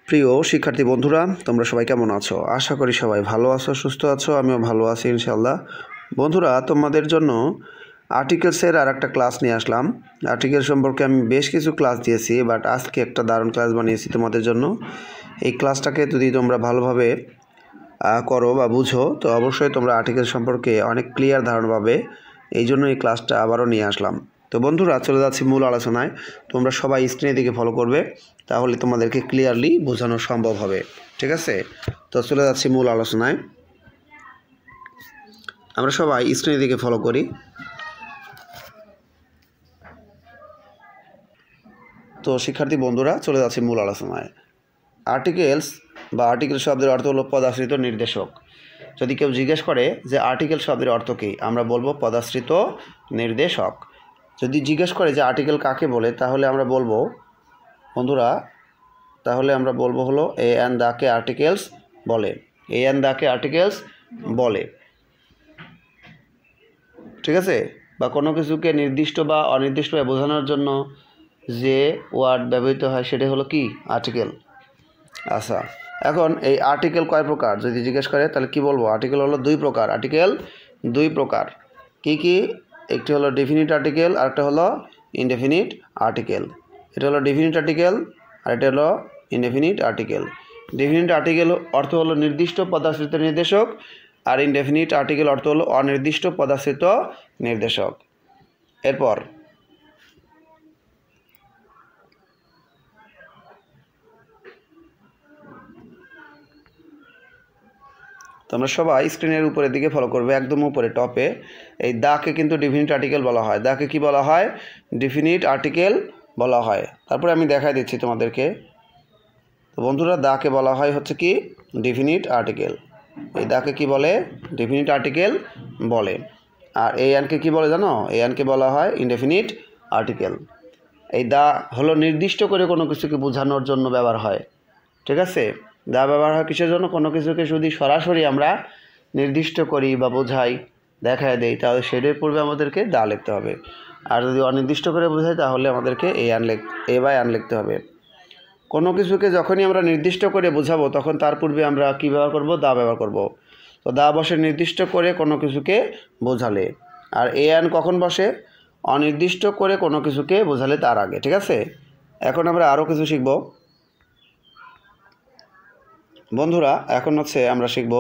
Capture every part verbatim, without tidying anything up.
প্রিয় শিক্ষার্থী বন্ধুরা, তোমরা সবাই কেমন আছো? আশা করি সবাই ভালো আছো, সুস্থ আছো। আমিও ভালো আছি ইনশাআল্লাহ। বন্ধুরা, তোমাদের জন্য আর্টিকেলসের আর একটা ক্লাস নিয়ে আসলাম। আর্টিকেল সম্পর্কে আমি বেশ কিছু ক্লাস দিয়েছি, বাট আজকে একটা দারুণ ক্লাস বানিয়েছি তোমাদের জন্য। এই ক্লাসটাকে যদি তোমরা ভালোভাবে করো বা বুঝো, তো অবশ্যই তোমরা আর্টিকেল সম্পর্কে অনেক ক্লিয়ার ধারণা পাবে। এই জন্য এই ক্লাসটা আবারও নিয়ে আসলাম। তো বন্ধুরা, চলে যাচ্ছি মূল আলোচনায়। তোমরা সবাই স্ক্রিনের দিকে ফলো করবে, তাহলে তোমাদেরকে ক্লিয়ারলি বোঝানো সম্ভব হবে। ঠিক আছে? তো চলে যাচ্ছি মূল আলোচনায়। আমরা সবাই স্ক্রিনের দিকে ফলো করি। তো শিক্ষার্থী বন্ধুরা, চলে যাচ্ছি মূল আলোচনায়। আর্টিকেলস বা আর্টিকেল শব্দের অর্থ হলো পদাশ্রিত নির্দেশক। যদি কেউ জিজ্ঞেস করে যে আর্টিকেল শব্দের অর্থ কী, আমরা বলবো পদাশ্রিত নির্দেশক। যদি জিজ্ঞেস করে যে আর্টিকেল কাকে বলে, তাহলে আমরা বলবো বন্ধুরা তাহলে আমরা বলবো হলো এ অ্যান্ড দাকে আর্টিকেলস বলে। এ অ্যান্ড দাকে আর্টিকেলস বলে। ঠিক আছে? বা কোনো কিছুকে নির্দিষ্ট বা অনির্দিষ্টভাবে বোঝানোর জন্য যে ওয়ার্ড ব্যবহৃত হয় সেটা হলো কি? আর্টিকেল। আচ্ছা, এখন এই আর্টিকেল কয় প্রকার যদি জিজ্ঞেস করে, তাহলে কি বলবো? আর্টিকেল হলো দুই প্রকার। আর্টিকেল দুই প্রকার। কি কি? একটি হলো ডেফিনিট আর্টিকেল, আর একটা হলো ইনডেফিনিট আর্টিকেল। এটা হলো ডেফিনিট আর্টিকেল, আর এটা হলো ইনডেফিনিট আর্টিকেল। ডেফিনিট আর্টিকেল অর্থ হলো নির্দিষ্ট পদাশ্রিত নির্দেশক, আর ইনডেফিনিট আর্টিকেল অর্থ হলো অনির্দিষ্ট পদাশ্রিত নির্দেশক। এরপর তোমরা সবাই স্ক্রিনের উপরের দিকে ফলো করবে, একদম উপরে টপে এই দাকে কিন্তু ডেফিনিট আর্টিকেল বলা হয়। দাকে কি বলা হয়? ডেফিনিট আর্টিকেল বলা হয়। তারপরে আমি দেখাই দিচ্ছি তোমাদেরকে। তো বন্ধুরা, দাকে বলা হয় হচ্ছে কি? Definite article. এই দাকে কি বলে? ডেফিনিট আর্টিকেল বলে। আর এই অ্যানকে কি বলে জানো? এই অ্যানকে বলা হয় ইনডেফিনিট আর্টিকেল। এই দা হলো নির্দিষ্ট করে কোনো কিছুকে বোঝানোর জন্য ব্যবহার হয়। ঠিক আছে? দা ব্যবহার হয় কিসের জন্য? কোনো কিছুকে যদি সরাসরি আমরা নির্দিষ্ট করি বা বোঝাই, দেখায় দেই, তাহলে সেটার পূর্বে আমাদেরকে দা লিখতে হবে। আর যদি অনির্দিষ্ট করে বোঝাই, তাহলে আমাদেরকে এ অ্যান লিখ এ বা অ্যান লিখতে হবে। কোনো কিছুকে যখনই আমরা নির্দিষ্ট করে বোঝাবো, তখন তার পূর্বে আমরা কী ব্যবহার করব? দা ব্যবহার করব। তো দা বসে নির্দিষ্ট করে কোনো কিছুকে বোঝালে। আর এ অ্যান কখন বসে? অনির্দিষ্ট করে কোনো কিছুকে বোঝালে তার আগে। ঠিক আছে? এখন আমরা আরও কিছু শিখব বন্ধুরা। এখন হচ্ছে আমরা শিখব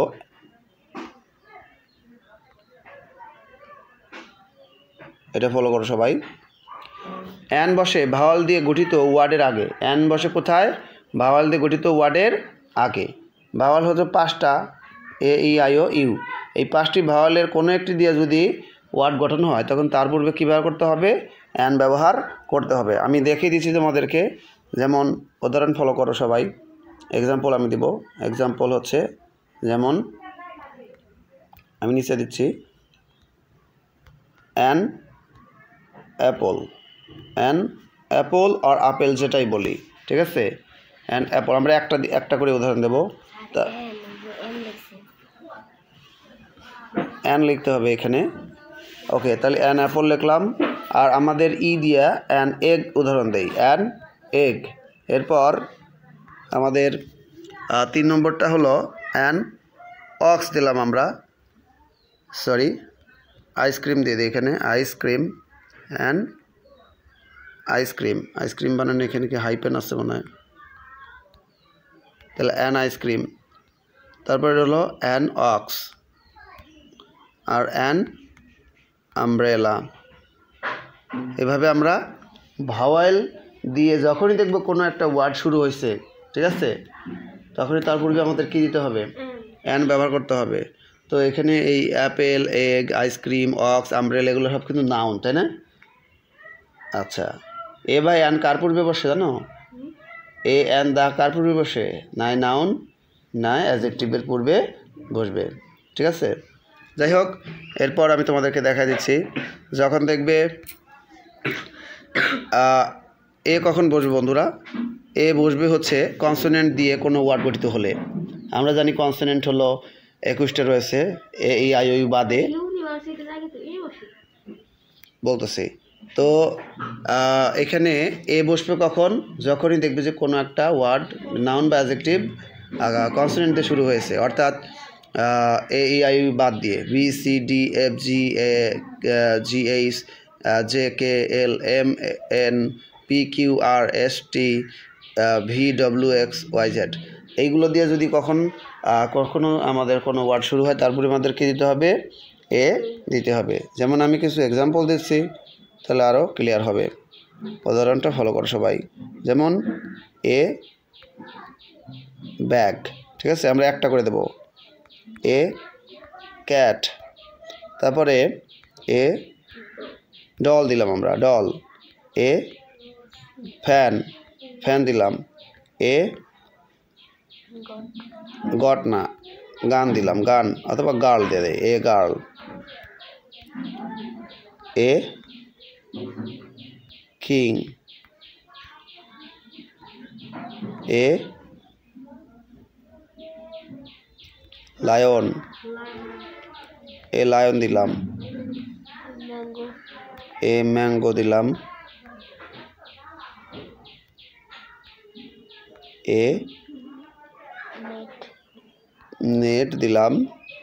এটা ফলো করো সবাই। অ্যান বসে ভাওয়াল দিয়ে গঠিত ওয়ার্ডের আগে। অ্যান বসে কোথায়? ভাওয়াল দিয়ে গঠিত ওয়ার্ডের আগে। ভাওয়াল হচ্ছে পাঁচটা, এ ই আই ও ইউ। এই পাঁচটি ভাওয়ালের কোনো একটি দিয়ে যদি ওয়ার্ড গঠন হয়, তখন তার পূর্বে কী ব্যবহার করতে হবে? অ্যান ব্যবহার করতে হবে। আমি দেখিয়ে দিচ্ছি তোমাদেরকে। যেমন উদাহরণ ফলো করো সবাই। এক্সাম্পল আমি দিব। এক্সাম্পল হচ্ছে যেমন আমি নিচে দিচ্ছি অ্যান অ্যাপল। অ্যান অ্যাপল আর আপেল যেটাই বলি। ঠিক আছে? An apple. আমরা একটা একটা করে উদাহরণ দেব। তা অ্যান লিখতে হবে এখানে। ওকে, তাহলে অ্যান অ্যাপল লিখলাম। আর আমাদের ই দিয়া অ্যান এগ উদাহরণ দেই। An egg. এরপর আমাদের তিন নম্বরটা হলো অ্যান অক্স দিলাম আমরা। সরি, আইসক্রিম দিয়ে দিই এখানে। আইসক্রিম। An ice cream. আইসক্রিম বানানো এখানে কি হাইপেন আছে মনে হয়? তাহলে অ্যান আইসক্রিম। তারপরে হলো অ্যান অক্স আর অ্যান আমব্রেলা। এভাবে আমরা ভাওয়াল দিয়ে যখনই দেখব কোনো একটা ওয়ার্ড শুরু হয়েছে, ঠিক আছে, তখনই তার পূর্বে আমাদের কী দিতে হবে? অ্যান ব্যবহার করতে হবে। তো এখানে এই apple, egg, ice cream, ox, umbrella এগুলো সব কিন্তু নাউন, তাই না? আচ্ছা, এ বা অ্যান কার পূর্বে বসে জানো? এ অ্যান দা কার পূর্বে বসে? নাই নাউন, নাই অ্যাডজেক্টিভের পূর্বে বসবে। ঠিক আছে? যাই হোক, এরপর আমি তোমাদেরকে দেখা দিচ্ছি। যখন দেখবে এ কখন বসবে বন্ধুরা? এ বসবে হচ্ছে কনসোনেন্ট দিয়ে কোনো ওয়ার্ড গঠিত হলে। আমরা জানি কনসোনেন্ট হলো একুশটা রয়েছে, এ ই আই ও ইউ বাদে। বলতেছি তো এখানে এ বসবে কখন, যখনই দেখবে যে কোনো একটা ওয়ার্ড নাউন বা অ্যাডজেক্টিভ কনসোনেন্ট দিয়ে শুরু হয়েছে, অর্থাৎ এ ই আই বাদ দিয়ে B C D F G A G H J K L M N P Q R S T V W X Y Z, এইগুলো দিয়ে যদি কখন কখনো আমাদের কোনো ওয়ার্ড শুরু হয়, তারপরে আমাদেরকে দিতে হবে এ দিতে হবে। যেমন আমি কিছু এক্সাম্পল দিচ্ছি, তাহলে আরও ক্লিয়ার হবে। উদাহরণটা ফলো করো সবাই। যেমন এ ব্যাগ, ঠিক আছে, আমরা একটা করে দেব। এ ক্যাট, তারপরে এ ডল দিলাম আমরা, ডল। এ ফ্যান, ফ্যান দিলাম। এ গট না, গান দিলাম, গান, অথবা গার্ল দিয়ে দেয়, a girl. A king, a lion, a lion দিলাম। এ ম্যাঙ্গো দিলাম। এ নেট দিলাম।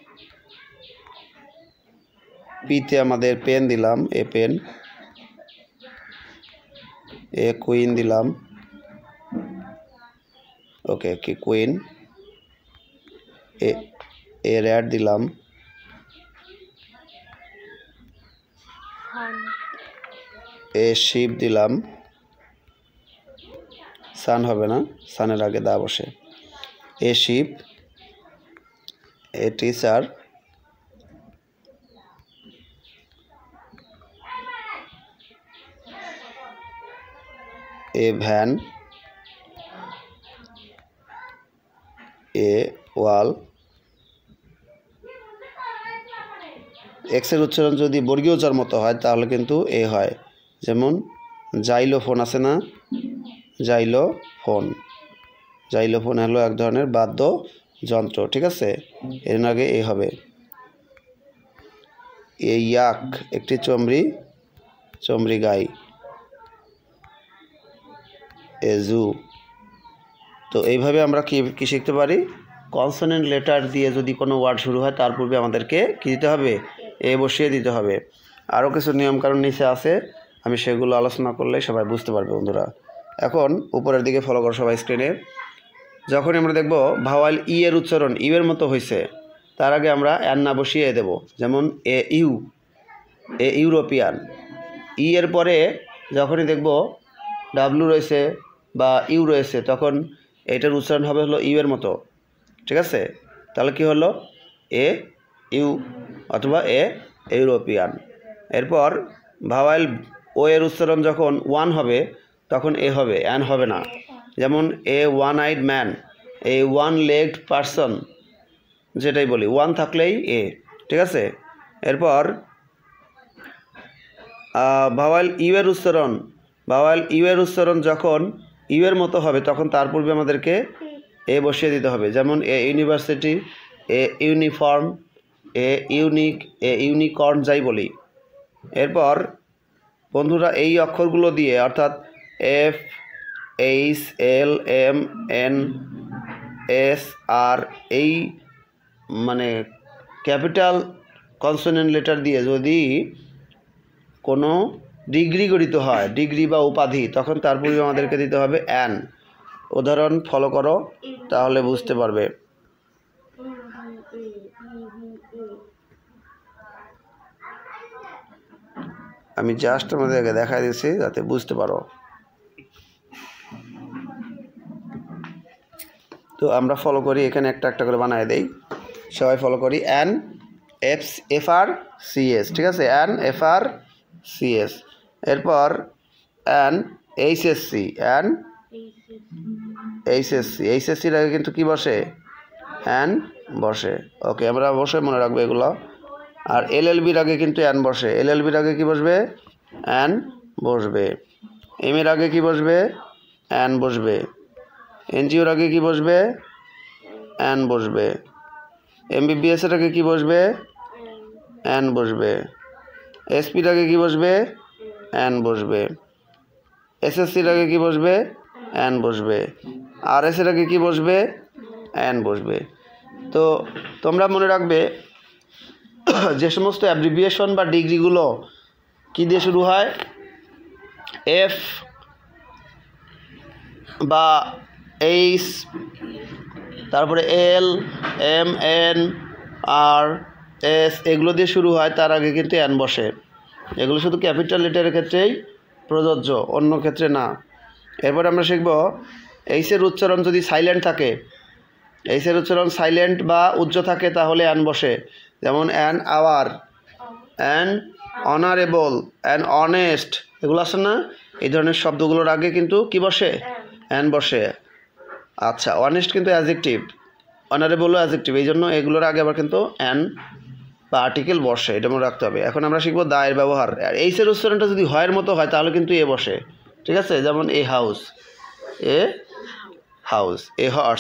পিতে আমাদের পেন দিলাম, এ পেন। এ কুইন দিলাম, ওকে কি কুইন। এ এ র্যাট দিলাম। এ শিপ দিলাম। সান হবে না, সানের আগে দা বসে। A ship. A teacher. A van. A wall. এক্সের উচ্চারণ যদি বর্গীয় জর মতো হয় তাহলে কিন্তু এ হয়। যেমন জাইলোফোন আছে না, জাইলোফোন। জাইলোফোন হলো এক ধরনের বাদ্য যন্ত্র, ঠিক আছে, এর আগে এ হবে। এ ইয়াক, একটি চমড়ি, চমড়ি গাই। এ জু। তো এইভাবে আমরা কি কি শিখতে পারি, কনসোনেন্ট লেটার দিয়ে যদি কোনো ওয়ার্ড শুরু হয় তার পূর্বে আমাদেরকে কী দিতে হবে, এ বসিয়ে দিতে হবে। আরও কিছু নিয়মকানুন নিচে আছে, আমি সেগুলো আলোচনা করলে সবাই বুঝতে পারবে বন্ধুরা। এখন উপরের দিকে ফলো করো সবাই স্ক্রিনে। যখন আমরা দেখব ভাওয়াল ই এর উচ্চারণ ইউ এর মতো হয়েছে, তার আগে আমরা অ্যান না বসিয়ে এ দেব। যেমন এ ইউ, এ ইউরোপিয়ান। ই এর পরে যখনই দেখব ডাব্লু রয়েছে বা ইউ রয়েছে, তখন এটার উচ্চারণ হবে হলো ইউ এর মতো, ঠিক আছে। তাহলে কি হলো, এ ইউ অথবা এ ইউরোপিয়ান। এরপর ভাওয়াল ও এর উচ্চারণ যখন ওয়ান হবে তখন এ হবে, অ্যান হবে না। যেমন a one eyed man, a one legged person, যেটাই বলি ওয়ান থাকলেই এ, ঠিক আছে। এরপর ভাওয়াল ইউ এর উচ্চারণ, ভাওয়াল ইউ এর উচ্চারণ যখন ইউ এর মতো হবে তখন তার পূর্বে আমাদেরকে এ বসিয়ে দিতে হবে। যেমন a university, a uniform, a unique, a unicorn, যাই বলি। এরপর বন্ধুরা এই অক্ষরগুলো দিয়ে, অর্থাৎ F, H, L, M, N, S, R, এই মানে ক্যাপিটাল কনসোনেন্ট লেটার দিয়ে যদি কোনো ডিগ্রি গঠিত হয়, ডিগ্রি বা উপাধি, তখন তার পূর্বে আমাদেরকে দিতে হবে অ্যান। উদাহরণ ফলো করো, তাহলে বুঝতে পারবে। আমি জাস্ট আমাদেরকে দেখা দিচ্ছি যাতে বুঝতে পারো। তো আমরা ফলো করি, এখানে একটা একটা করে বানায় দেই, সবাই ফলো করি। An F F R C S, ঠিক আছে, an F R C S. এরপর an H S C, an H S C. H S সির আগে কিন্তু কি বসে, অ্যান বসে, ওকে, আমরা অবশ্যই মনে রাখবো এগুলো। আর এল এল বির আগে কিন্তু অ্যান বসে, এল এল বির আগে কি বসবে, অ্যান বসবে। এম এর আগে কি বসবে, অ্যান বসবে। এনজিওর আগে কি বসবে, অ্যান বসবে। এমবিবিএস এর আগে কি বসবে, অ্যান বসবে। এসপির আগে কি বসবে, অ্যান বসবে। এসএসসির আগে কি বসবে? অ্যান বসবে। আর এস এর আগে কি বসবে? অ্যান বসবে। তো তোমরা মনে রাখবে যে সমস্ত অ্যাব্রিভিয়েশন বা ডিগ্রিগুলো কি দিয়ে শুরু হয়, এফ বা এইচ, তারপরে L, M, N, R, S এগুলো দিয়ে শুরু হয়, তার আগে কিন্তু অ্যান বসে। এগুলো শুধু ক্যাপিটাল লেটারের ক্ষেত্রেই প্রযোজ্য, অন্য ক্ষেত্রে না। এরপর আমরা শিখব এইচের উচ্চারণ যদি সাইলেন্ট থাকে, এইচের উচ্চারণ সাইলেন্ট বা উচ্চ থাকে তাহলে অ্যান বসে। যেমন an hour, an honourable, an honest, এগুলো আছে না? এই ধরনের শব্দগুলোর আগে কিন্তু কি বসে? অ্যান বসে। আচ্ছা, অনেস্ট কিন্তু অ্যাডজেক্টিভ, অনারেবলও অ্যাডজেক্টিভ, এই জন্য এগুলোর আগে আবার কিন্তু অ্যান বা আর্টিকেল বসে, এটা মনে রাখতে হবে। এখন আমরা শিখবো দা এর ব্যবহার। আর এইচের উচ্চারণটা যদি হয়ের মতো হয় তাহলে কিন্তু এ বসে, ঠিক আছে? যেমন a house, a house, a horse.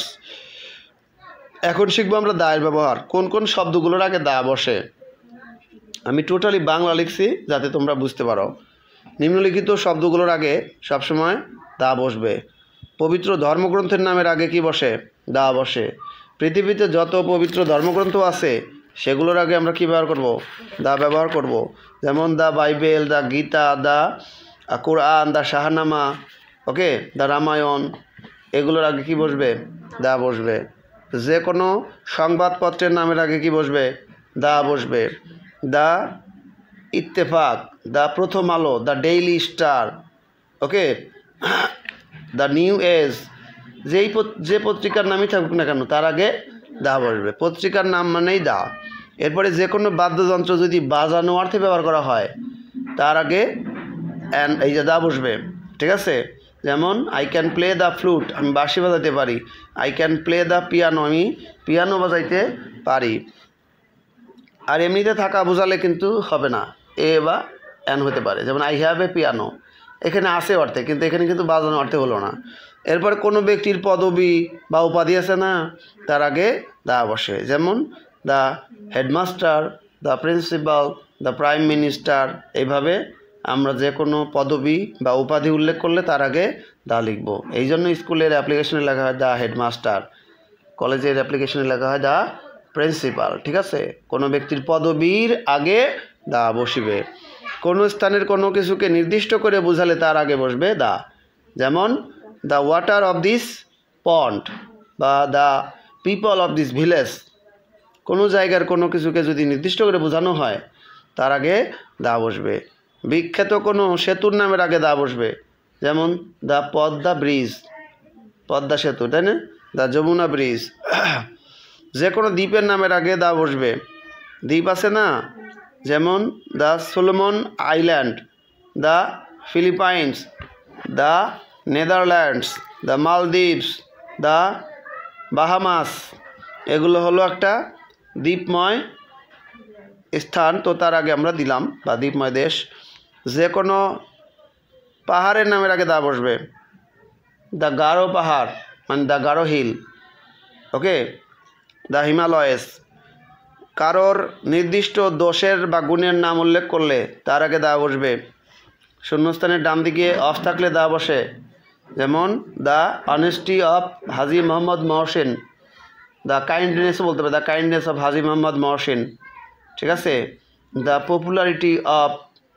এখন শিখবো আমরা দা এর ব্যবহার, কোন কোন শব্দগুলোর আগে দা বসে। আমি টোটালি বাংলা লিখছি যাতে তোমরা বুঝতে পারো। নিম্নলিখিত শব্দগুলোর আগে সবসময় দা বসবে। পবিত্র ধর্মগ্রন্থের নামের আগে কি বসে? দা বসে। পৃথিবীতে যত পবিত্র ধর্মগ্রন্থ আছে সেগুলোর আগে আমরা কী ব্যবহার করব? দা ব্যবহার করব। যেমন the Bible, the Gita, the Quran, the Shahnameh, okay, the Ramayana, এগুলোর আগে কি বসবে? দা বসবে। যে কোনো সংবাদপত্রের নামের আগে কি বসবে? দা বসবে। The Ittefaq, the Prothom Alo, the Daily Star, okay, the New Age, যেই যে পত্রিকার নামই থাকুক না কেন তার আগে দা বসবে। পত্রিকার নাম মানেই দা। এরপরে যে কোনো বাদ্যযন্ত্র যদি বাজানো অর্থে ব্যবহার করা হয় তার আগে অ্যান এই যে দা বসবে, ঠিক আছে? যেমন I can play the flute, আমি বাঁশি বাজাইতে পারি। I can play the piano, আমি পিয়ানো বাজাইতে পারি। আর এমনিতে থাকা বোঝালে কিন্তু হবে না, এ বা অ্যান হতে পারে। যেমন আই হ্যাভ এ পিয়ানো, এখানে আসে অর্থে, কিন্তু এখানে কিন্তু বাজানো অর্থে হলো না। এরপর কোনো ব্যক্তির পদবি বা উপাধি আছে না, তার আগে দা বসে। যেমন the headmaster, the principal, the prime minister, এইভাবে আমরা যে কোনো পদবি বা উপাধি উল্লেখ করলে তার আগে দা লিখব। এই জন্য স্কুলের অ্যাপ্লিকেশনে লেখা হয় দ্য হেডমাস্টার, কলেজের অ্যাপ্লিকেশনে লেখা হয় দ্য প্রিন্সিপাল, ঠিক আছে? কোনো ব্যক্তির পদবীর আগে দা বসিবে। কোনো স্থানের কোনো কিছুকে নির্দিষ্ট করে বোঝালে তার আগে বসবে দা। যেমন the water of this pond বা the people of this village. কোনো জায়গার কোনো কিছুকে যদি নির্দিষ্ট করে বোঝানো হয় তার আগে দা বসবে। বিখ্যাত কোনো সেতুর নামের আগে দা বসবে। যেমন দ্য পদ্মা ব্রিজ, পদ্মা সেতু, তাই না? The Jamuna bridge. যে কোনো দ্বীপের নামের আগে দা বসবে। দ্বীপ আছে না, যেমন the Solomon island, the Philippines, the Netherlands, the Maldives, the Bahamas, এগুলো হলো একটা দ্বীপময় স্থান, তো তার আগে আমরা দিলাম বা দ্বীপময় দেশ। যে কোনো পাহাড়ের নামের আগে দা বসবে। দ্য গারো পাহাড় মানে the Garo hill, okay, the Himalayas. কারোর নির্দিষ্ট দোষের বা গুণের নাম উল্লেখ করলে তার আগে দা বসবে। শূন্যস্থানের ডান দিকে অফ থাকলে দা বসে। যেমন the honesty of Haji Mohammad Mohsin, the kindness বলতে হবে, the kindness of Haji Mohammad Mohsin, ঠিক আছে? দ্য পপুলারিটি অফ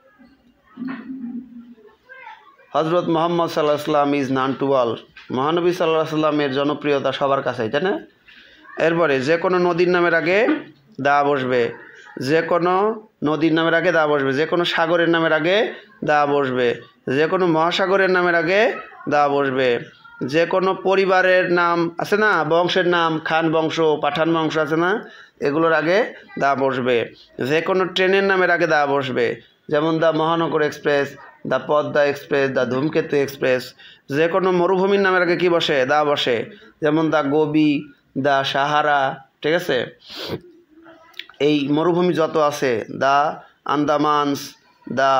হজরত মোহাম্মদ সাল্লাহ সাল্লাম ইজ নান টু অল, মহানবী সাল্লাহ সাল্লামের জনপ্রিয়তা সবার কাছেই, তাই না? এরপরে যে কোনো নদীর নামের আগে দা বসবে। যে কোনো নদীর নামের আগে দা বসবে। যে কোনো সাগরের নামের আগে দা বসবে। যে কোনো মহাসাগরের নামের আগে দা বসবে। যে কোনো পরিবারের নাম আছে না, বংশের নাম, খান বংশ, পাঠান বংশ আছে না, এগুলোর আগে দা বসবে। যে কোনো ট্রেনের নামের আগে দা বসবে। যেমন the Mahanagar Express, the Padma Express, the Dhumketu Express. যে কোনো মরুভূমির নামের আগে কি বসে? দা বসে। যেমন দ্য গোবি, দ্য সাহারা, ঠিক আছে? এই মরুভূমি যত আছে, দ্য আন্দামানস, দ্য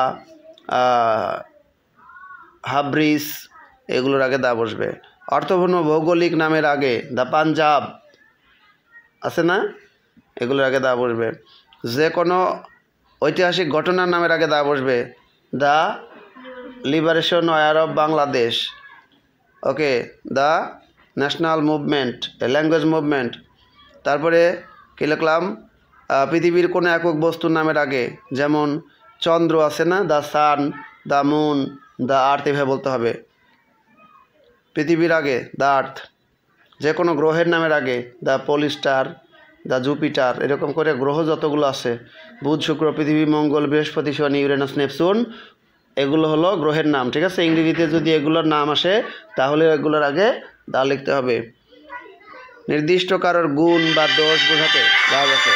হাব্রিস, এগুলোর আগে দা বসবে। অর্থপূর্ণ ভৌগোলিক নামের আগে দ্য পাঞ্জাব আছে না, এগুলোর আগে দা বসবে। যে কোনো ঐতিহাসিক ঘটনার নামের আগে দা বসবে। The liberation war of Bangladesh, okay, the national movement, language movement. তারপরে কী লিখলাম, পৃথিবীর কোনো একক বস্তুর নামের আগে, যেমন চন্দ্র আছে না, the sun, the moon, the earth, এভাবে বলতে হবে। পৃথিবীর আগে দ্য আর্থ। যে কোনো গ্রহের নামের আগে দ্য পোলিস্টার, দ্য জুপিটার, এরকম করে গ্রহ যতগুলো আছে, বুধ, শুক্র, পৃথিবী, মঙ্গল, বৃহস্পতি, শনি, ইউরেনাস, নেপচুন, এগুলো হলো গ্রহের নাম। ঠিক আছে, ইংরেজিতে যদি এগুলোর নাম আসে তাহলে এগুলোর আগে দা লিখতে হবে। নির্দিষ্ট কারোর গুণ বা দোষ বোঝাতে দা বসে।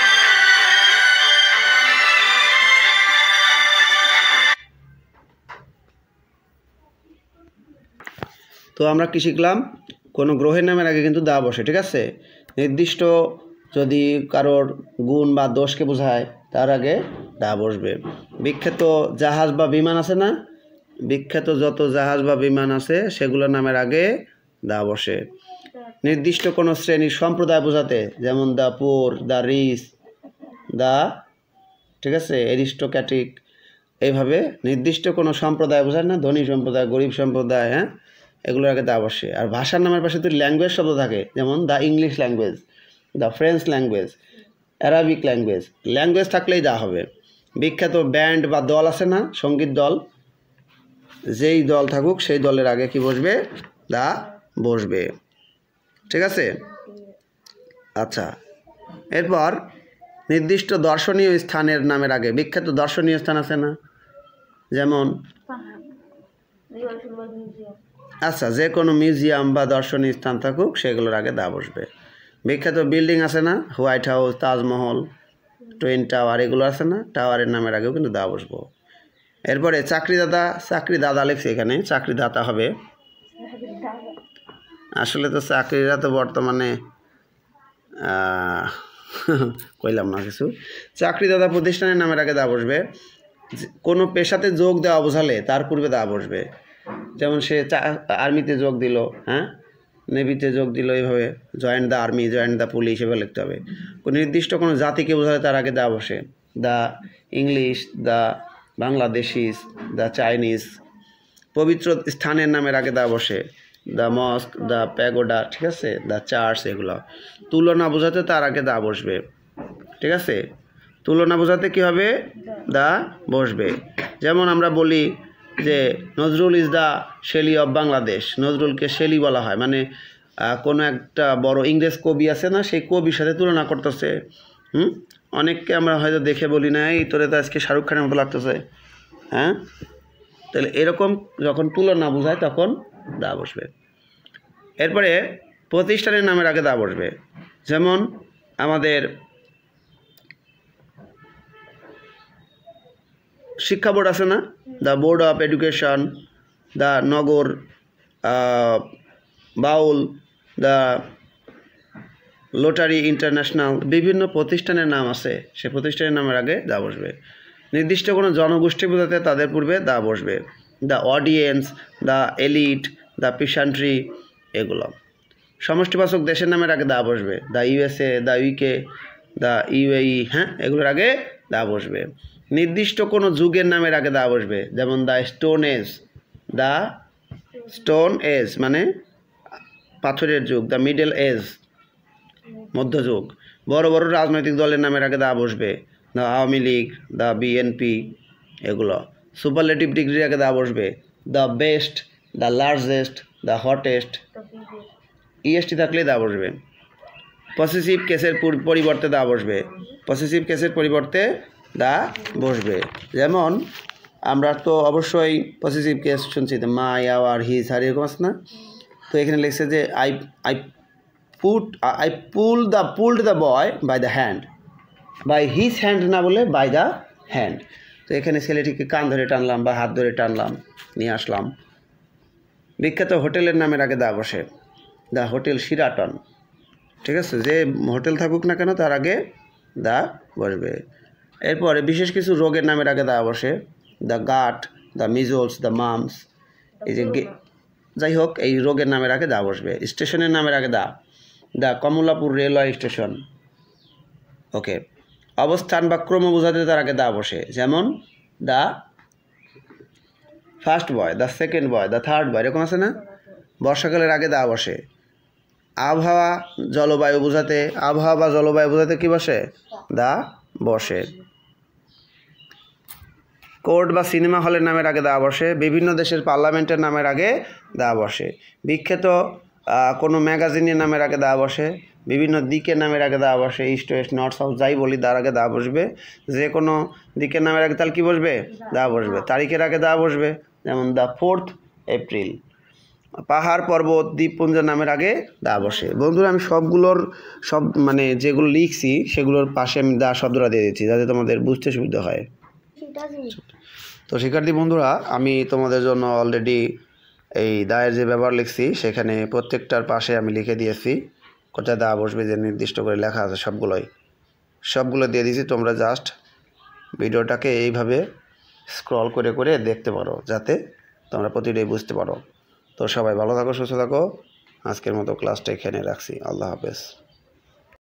তো আমরা কি শিখলাম, কোনো গ্রহের নামের আগে কিন্তু দা বসে। ঠিক আছে, নির্দিষ্ট যদি কারোর গুণ বা দোষকে বোঝায় তার আগে দা বসবে। বিখ্যাত জাহাজ বা বিমান আছে না, বিখ্যাত যত জাহাজ বা বিমান আছে সেগুলোর নামের আগে দা বসে। নির্দিষ্ট কোনো শ্রেণীর সম্প্রদায় বোঝাতে, যেমন the poor, the rich, the, ঠিক আছে, অ্যারিস্টোক্র্যাটিক, এইভাবে নির্দিষ্ট কোনো সম্প্রদায় বোঝায় না, ধনী সম্প্রদায়, গরিব সম্প্রদায়, হ্যাঁ, এগুলোর আগে দা বসে। আর ভাষার নামের পাশে যদি ল্যাঙ্গুয়েজ শব্দ থাকে, যেমন the English language, the French language, Arabic language, language থাকলেই দা হবে। বিখ্যাত ব্যান্ড বা দল আছে না, সঙ্গীত দল, যেই দল থাকুক সেই দলের আগে কি বসবে, দা বসবে। ঠিক আছে, আচ্ছা। এরপর নির্দিষ্ট দর্শনীয় স্থানের নামের আগে, বিখ্যাত দর্শনীয় স্থান আছে না, যেমন, আচ্ছা, যে কোনো মিউজিয়াম বা দর্শনীয় স্থান থাকুক সেগুলোর আগে দা বসবে। বিখ্যাত বিল্ডিং আছে না, White House, Taj Mahal, twin tower, এগুলো আছে না, টাওয়ারের নামের আগেও কিন্তু দা বসবো। এরপরে চাকরিদাতা, চাকরি দাদা লিখছে এখানে, চাকরিদাতা হবে। আসলে তো চাকরিরা তো বর্তমানে কইলাম না কিছু। চাকরিদাতা প্রতিষ্ঠানের নামের আগে দা বসবে। কোনো পেশাতে যোগ দেওয়া বোঝালে তার পূর্বে দা বসবে। যেমন সে আর্মিতে যোগ দিল, হ্যাঁ, নেভিতে যোগ দিল, এইভাবে joint the army, joint the police, এভাবে লিখতে হবে। কোনো নির্দিষ্ট কোনো জাতিকে বোঝালে তার আগে দা বসে। The English, the Bangladeshis, the Chinese. পবিত্র স্থানের নামের আগে দা বসে। দ্য মস্ক, দ্য প্যাগোডা, ঠিক আছে, দ্য চার্চ, এগুলো। তুলনা বোঝাতে তার আগে দা বসবে। ঠিক আছে, তুলনা বোঝাতে কী হবে, দা বসবে। যেমন আমরা বলি যে Nazrul is the Shelley of Bangladesh, নজরুলকে শেলি বলা হয়, মানে কোনো একটা বড় ইংরেজ কবি আছে না, সেই কবির সাথে তুলনা করতেছে। হুম, অনেককে আমরা হয়তো দেখে বলি না, এই তোরে তো আজকে শাহরুখ খানের মতো লাগতেছে, হ্যাঁ, তাহলে এরকম যখন তুলনা বোঝায় তখন দা বসবে। এরপরে প্রতিষ্ঠানের নামের আগে দা বসবে। যেমন আমাদের শিক্ষা বোর্ড আছে না, the board of education, the Nagar Baul, the lottery international, বিভিন্ন প্রতিষ্ঠানের নাম আছে, সে প্রতিষ্ঠানের নামের আগে দা বসবে। নির্দিষ্ট কোনো জনগোষ্ঠী বোঝাতে তাদের পূর্বে দা বসবে। The audience, the elite, the peasantry, এগুলো। সমষ্টিবাচক দেশের নামের আগে দা বসবে। The USA, the UK, the UAE, হ্যাঁ, এগুলোর আগে দা বসবে। নির্দিষ্ট কোনো যুগের নামের আগে দা বসবে। যেমন the stone age, the stone age মানে পাথরের যুগ, দ্য মিডল এজ মধ্যযুগ। বড় বড় রাজনৈতিক দলের নামের আগে দা বসবে। The Awami League, the BNP, এগুলো। সুপারলেটিভ ডিগ্রির আগে দা বসবে। The best, the largest, the hottest, EST থাকলে দা বসবে। পসেসিভ কেসের পরিবর্তে দা বসবে। পসেসিভ কেসের পরিবর্তে দা বসবে। যেমন আমরা তো অবশ্যই পসেসিভ কেস শুনছি, মাই, আওয়ার, হিজ, হার, এরকম আছে না। তো এখানে লিখছে যে I I put I pull the pulled the boy by the hand, by his hand না বলে বাই দ্য হ্যান্ড। তো এখানে ছেলেটিকে কান ধরে টানলাম বা হাত ধরে টানলাম, নিয়ে আসলাম। বিখ্যাত হোটেলের নামের আগে দা বসে। দ্য হোটেল শিরাটন, ঠিক আছে, যে হোটেল থাকুক না কেন তার আগে দা বসবে। এরপরে বিশেষ কিছু রোগের নামের আগে দা বসে। The gout, the measles, the mumps, এই যে যাই হোক এই রোগের নামের আগে দা বসবে। স্টেশনের নামের আগে the. The Kamalapur railway station, okay. অবস্থান বা ক্রম বোঝাতে তার আগে দা বসে। যেমন the first boy, the second boy, the third boy, এরকম আছে না? বর্ষাকালের আগে দা বসে। আবহাওয়া জলবায়ু বোঝাতে, আবহাওয়া বা জলবায়ু বোঝাতে কী বসে? দা বসে। কোর্ট বা সিনেমা হলের নামের আগে দা বসে। বিভিন্ন দেশের পার্লামেন্টের নামের আগে দা বসে। বিখ্যাত কোনো ম্যাগাজিনের নামের আগে দা বসে। বিভিন্ন দিকের নামের আগে দা বসে, ইস্ট ওয়েস্ট নর্থ সাউথ যাই বলি তার আগে দা বসবে। যে কোনো দিকের নামের আগে তাহলে কী বসবে? দা বসবে। তারিখের আগে দা বসবে, যেমন দ্য ফোর্থ এপ্রিল। পাহাড় পর্বত দ্বীপপুঞ্জের নামের আগে দা বসে। বন্ধুরা আমি সবগুলোর সব মানে যেগুলো লিখছি সেগুলোর পাশে আমি দা শব্দটা দিয়ে দিচ্ছি যাতে তোমাদের বুঝতে সুবিধা হয়। তো শিক্ষার্থী বন্ধুরা আমি তোমাদের জন্য অলরেডি এই দায়ের যে ব্যবহার লিখছি সেখানে প্রত্যেকটার পাশে আমি লিখে দিয়েছি কোথায় দা বসবে, যে নির্দিষ্ট করে লেখা আছে সবগুলোই সবগুলো দিয়ে দিয়েছি। তোমরা জাস্ট ভিডিওটাকে এইভাবে স্ক্রল করে করে দেখতে পারো যাতে তোমরা প্রতিটাই বুঝতে পারো। তো সবাই ভালো থাকো, সুস্থ থাকো। আজকের মতো ক্লাসটা এখানে রাখছি। আল্লাহ হাফেজ।